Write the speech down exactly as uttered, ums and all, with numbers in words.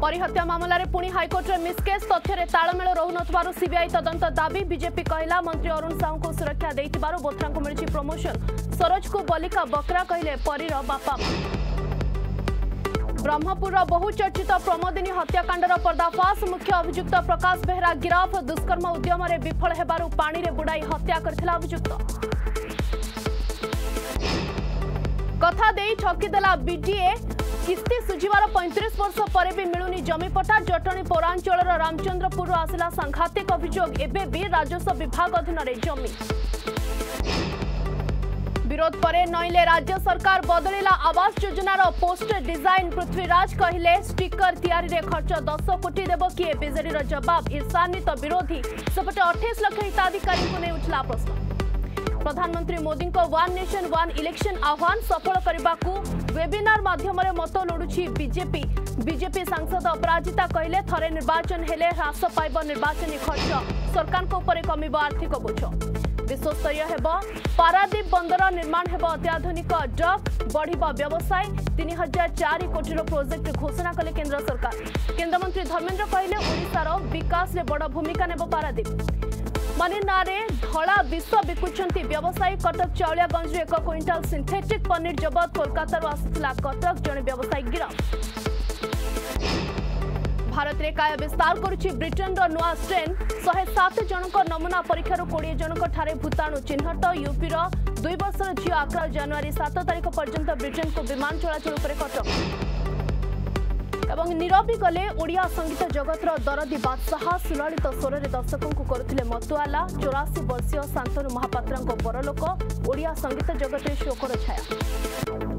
परिहत्या मामलें पुणी हाइकोर्टे मिसकेस तथ्य तालमेल रोन सीबीआई तदंत दाबी बीजेपी कहला मंत्री अरुण साहू को सुरक्षा देइथिबारु बोथरा को मिली प्रमोशन सरोज को बलिका बकरा कहले परीर बापा ब्रह्मपुर बहुचर्चित प्रमोदिनी हत्याकांडर पर्दाफाश मुख्य अभियुक्त प्रकाश बेहरा गिरफ दुष्कर्म उद्यम विफल हेबारु पानी रे बुड़ाई हत्या करथिला अभियुक्त कथा देई ठकीदेला बीडीए किस्ती सुझिबार पैंतीस वर्ष पर भी मिलुनी जमीपटा जटणी पौरांचल रामचंद्रपुर आसला सांघातिक अभियोग एबे भी राजस्व विभाग अधीन जमी विरोध पर नईले राज्य सरकार बदलिला आवास योजनार पोस्टर डिजाइन पृथ्वीराज कहले स्टिकर तैयारी रे खर्च दस कोटी देव किए बीजेडी जवाब ईर्षान्वित विरोधी सेपटे अठाईस लाख हिताधिकारी को नहीं उठला प्रश्न प्रधानमंत्री मोदी को वन नेशन वन इलेक्शन आह्वान सफल करने को वेबिनार माध्यम मत लोड़ुछि बीजेपी बीजेपी सांसद अपराजिता कहले थरे निर्वाचन हेले ह्रास पाइब निर्वाचन खर्च सरकार को ऊपर कमिब आर्थिक बोझ विश्वस्तरीय हेब पारादीप बंदर निर्माण हेब अत्याधुनिक डक बढ़िबा व्यवसाय तीन हजार चार कोटी प्रोजेक्ट घोषणा कले केंद्र सरकार केंद्रमंत्री धर्मेंद्र कहले ओडिशार विकास रे बड़ भूमिका नेब पारादीप मनी नारे धड़ा विष बिकुंट व्यवसायी कटक चाउलियागंज एक क्विंटाल सिंथेटिक पनीर जबत कोलकाता आसुला कटक जड़े व्यवसायी गिरफ भारत में काय विस्तार करुछि ब्रिटेन नुआ स्ट्रेन शहे सात जनक नमूना परीक्षार कोड़े जनक ठारे भूताणु चिन्हट यूपीर दुई वर्षर झील आक्राल जनवरी सात तारिख पर्यंत ब्रिटेन को विमान चलाचल पर कटक एवं नीरवी गले ओडिया संगीत जगतर दरदी बादशाह सुललित स्वर में दर्शकों को करथिले मतुआला चौरासी वर्षीय शांतनु महापात्र परलोक ओडिया संगीत जगत शोकर छाया।